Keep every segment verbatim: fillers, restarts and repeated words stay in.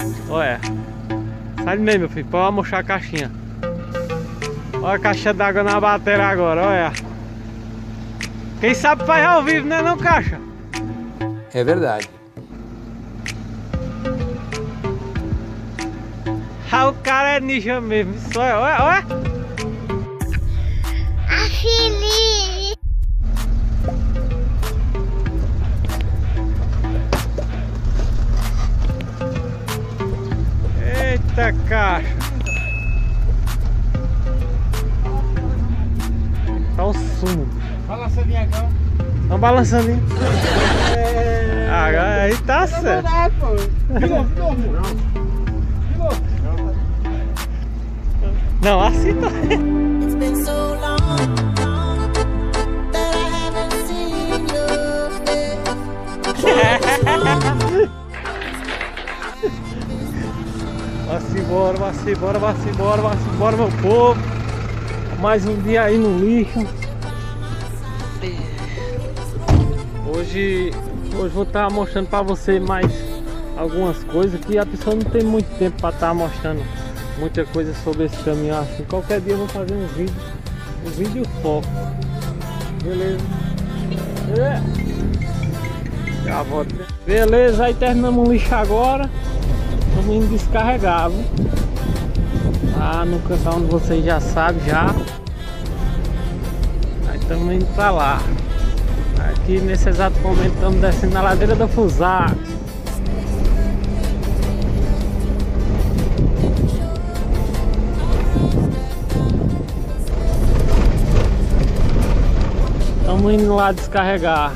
Olha. Sai de meio, meu filho. Pode mostrar a caixinha. Olha a caixa d'água na bateria agora, olha. Quem sabe faz ao vivo, né não, caixa? É verdade. Ah, o cara é ninja mesmo. Isso, olha, olha, olha. A Fili. Eita caixa. Tá o sumo. Balançando agora. Tá balançando, hein? É... Ah, aí tá certo. Não, assim tá. It's been so long that I haven't seen your face. Vai-se embora, vai-se embora, vai-se embora, vai-se embora, meu povo. Mais um dia aí no lixo. Hoje, hoje vou estar mostrando para você mais algumas coisas que a pessoa não tem muito tempo para estar mostrando muita coisa sobre esse caminhão assim. Qualquer dia eu vou fazer um vídeo, um vídeo foco. Beleza? É. Já volto. Beleza, aí terminamos o lixo agora. Vamos indo descarregar, viu? Lá no canal onde vocês já sabem já. Aí estamos indo pra lá. Aqui nesse exato momento estamos descendo na ladeira da Fusar. Estamos indo lá descarregar.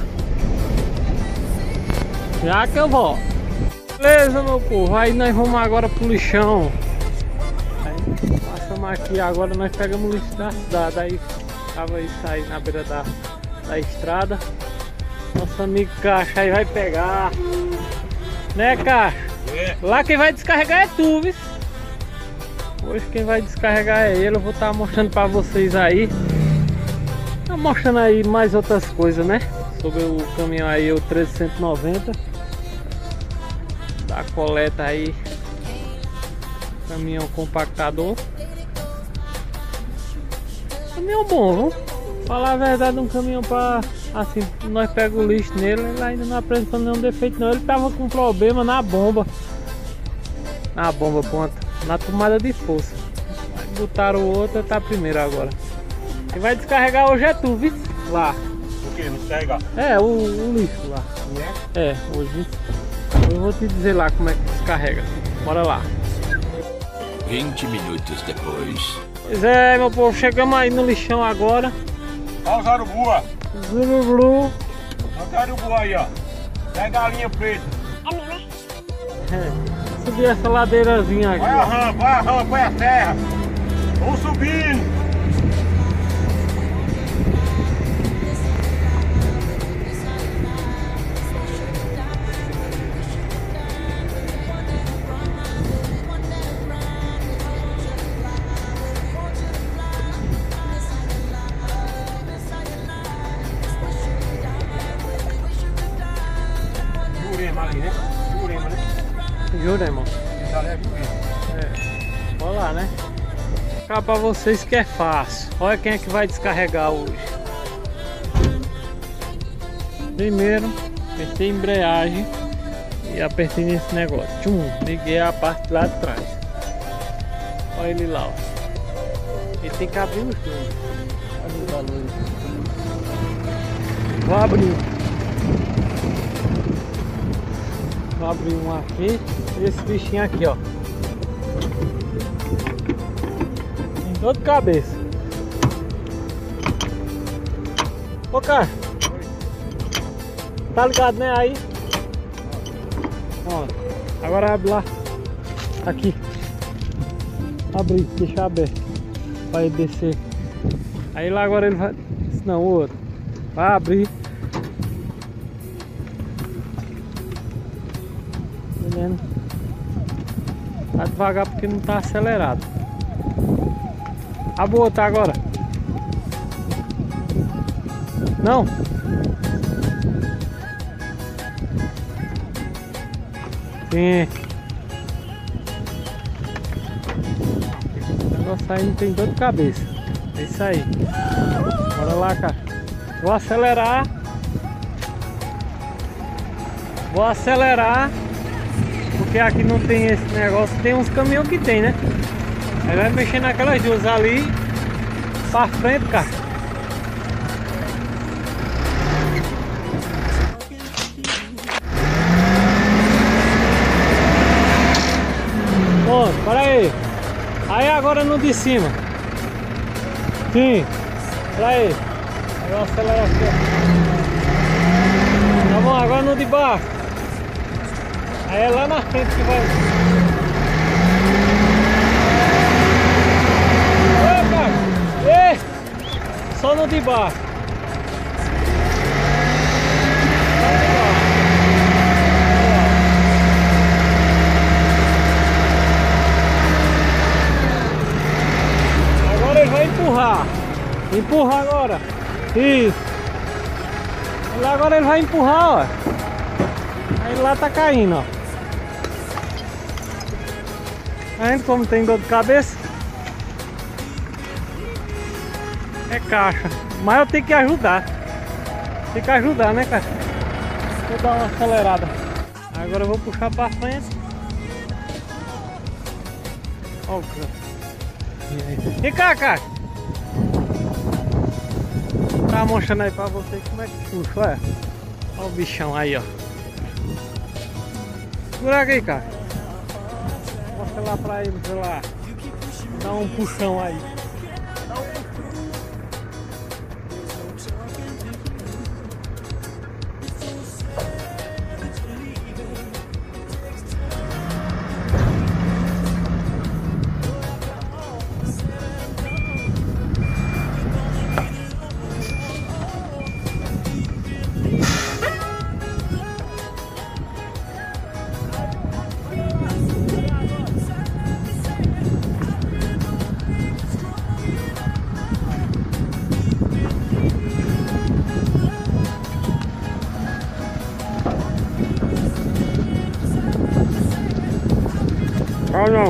Já que eu vou. Beleza, meu povo, aí nós vamos agora pro lixão. Aí, passamos aqui, agora nós pegamos o lixo da cidade. Aí tava isso aí na beira da, da estrada. Nosso amigo Caixa aí vai pegar. Né, Caixa? É. Lá quem vai descarregar é tu, viu? Hoje quem vai descarregar é ele. Eu vou estar mostrando pra vocês aí. Tá mostrando aí mais outras coisas, né? Sobre o caminhão aí, o trezentos e noventa. Da coleta aí. Caminhão compactador. Caminhão bom, viu? Falar a verdade, um caminhão para assim, nós pegamos o lixo nele, ele ainda não apresentou nenhum defeito não. Ele tava com problema na bomba. Na bomba ponta, na tomada de força. Aí botaram o outro, tá primeiro agora. Quem vai descarregar hoje é tu, viu? Lá. O que? Não descarregar? É, o, o lixo lá. É? É, hoje. Eu vou te dizer lá como é que descarrega. Bora lá. vinte minutos depois. Pois é, meu povo, chegamos aí no lixão agora. Olha os arubua. Zurublu. Olha o arubu aí, ó. Pega a linha preta. É, subir essa ladeirazinha aqui. Vai a rampa, vai a rampa, vai a terra. Vamos subindo. Ali, né? Jurema, né? Jurema. É. Bora lá, né? Cá pra vocês que é fácil. Olha quem é que vai descarregar hoje. Primeiro, apertei a embreagem e apertei nesse negócio. Tchum, liguei a parte lá de trás. Olha ele lá, ó. Ele tem que abrir os dois. Olha os valores. Vou abrir. Vou abrir um aqui e esse bichinho aqui, ó. Tem dor de cabeça. Ô, cara. Tá ligado, né? Aí. Ó. Agora abre lá. Aqui. Abrir, deixa aberto. Pra ele descer. Aí lá agora ele vai. Não, o outro. Vai abrir. Tá devagar porque não tá acelerado. A boa tá agora. Não. Sim. negócio aí não tem dor de cabeça. É isso aí. Bora lá, cara. Vou acelerar. Vou acelerar. Porque aqui não tem esse negócio. Tem uns caminhões que tem, né? Aí vai mexer naquelas duas ali. Pra frente, cara. Pronto, para aí. Aí agora no de cima. Sim. Para aí. Aí eu acelero aqui. Tá bom, agora no de baixo. Aí é lá na frente que vai. Oi, cara. Ei. Só no de baixo. Empurrar, empurrar agora, isso. E agora ele vai empurrar, ó. Aí lá tá caindo, ó. Tá vendo como tem dor de cabeça? É caixa, mas eu tenho que ajudar. Tem que ajudar, né, cara? Vou dar uma acelerada. Agora eu vou puxar pra frente. Ó o cara. Vem cá, cara. Tá mostrando aí pra você como é que puxa, olha. Olha o bichão aí, ó. Segura aqui, cara. Mostra lá pra ele, sei lá. Dá um puxão aí. Dá um puxão. Ah, não.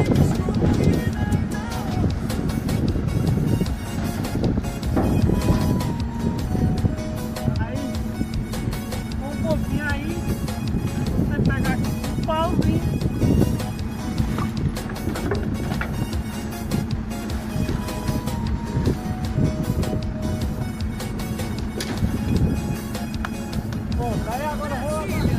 Aí, um pouquinho aí, você pega aqui um pauzinho. Bom, aí agora eu vou abaixar.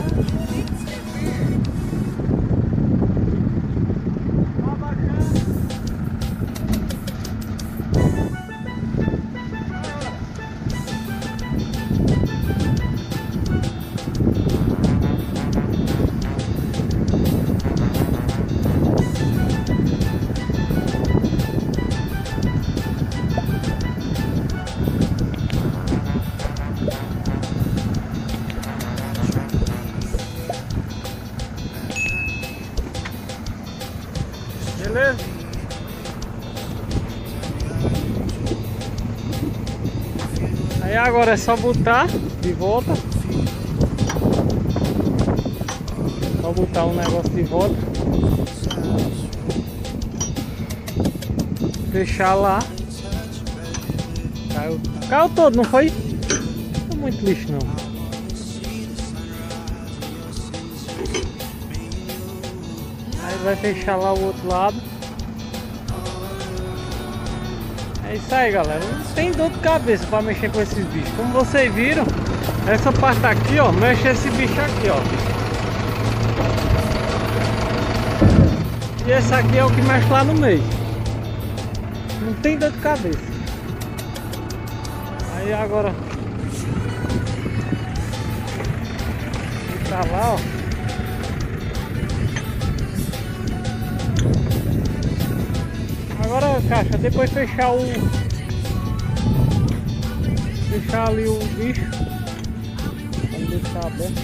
Beleza? Aí agora é só botar de volta. Só botar o negócio de volta. Fechar lá. Caiu, caiu todo, não foi? Não foi muito lixo não. Vai fechar lá o outro lado. É isso aí, galera. Não tem dor de cabeça para mexer com esses bichos. Como vocês viram, essa parte aqui, ó, mexe esse bicho aqui, ó. E esse aqui é o que mexe lá no meio. Não tem dor de cabeça. Aí agora tá lá, ó. Agora, caixa, depois fechar o... Fechar ali o bicho. Vamos deixar aberto.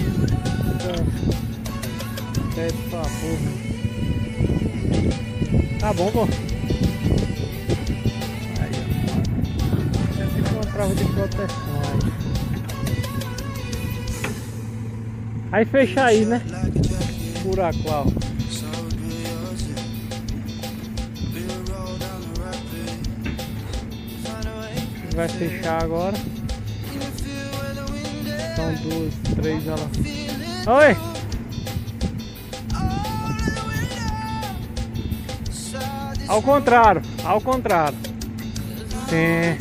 Pede pra porra. Tá bom, pô. Aí, ó. Já fica uma trava de proteção aí. Aí fecha aí, né? Buraco lá, ó. que vai fechar agora. São duas, três, olha lá. Oi! Ao contrário, ao contrário. Sim.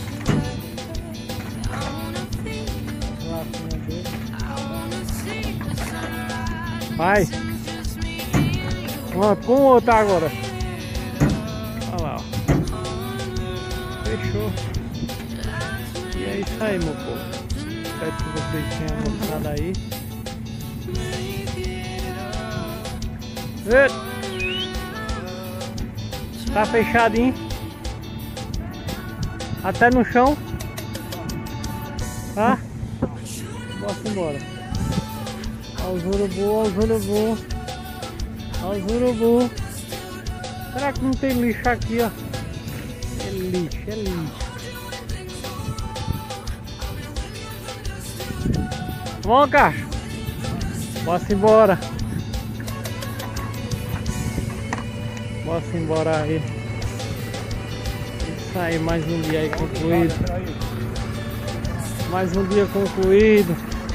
Vai. Pronto, com o outro agora. Olha lá, ó. Fechou. E é isso aí, meu povo. Espero que vocês tenham gostado aí. Eita. Tá fechadinho. Até no chão. Tá? Bora embora. Olha os urubu, olha os urubu. Olha os urubu. Será que não tem lixo aqui, ó? É lixo, é lixo. Vamos, caixa. Bora embora. Bora embora aí. Isso aí, mais um dia aí concluído. Mais um dia concluído.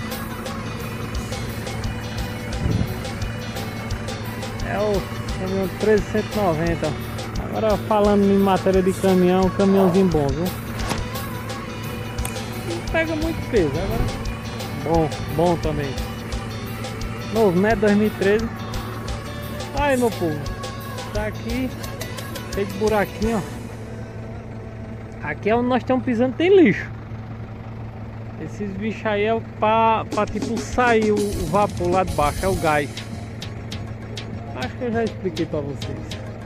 É o caminhão treze cento e noventa. Agora falando em matéria de caminhão, caminhãozinho bom, viu? Não pega muito peso, agora bom, bom também. Novo, né? dois mil e treze. Aí, meu povo. Tá aqui, feito buraquinho, ó. Aqui é onde nós estamos pisando, tem lixo. Esses bichos aí é pra, pra tipo sair o, o vapor lá de baixo, é o gás. Acho que eu já expliquei pra vocês.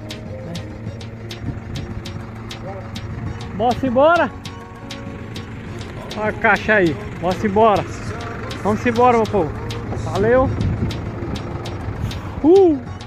Bora embora. Olha a caixa aí, bora embora. Vamos embora, meu povo. Valeu. Uh!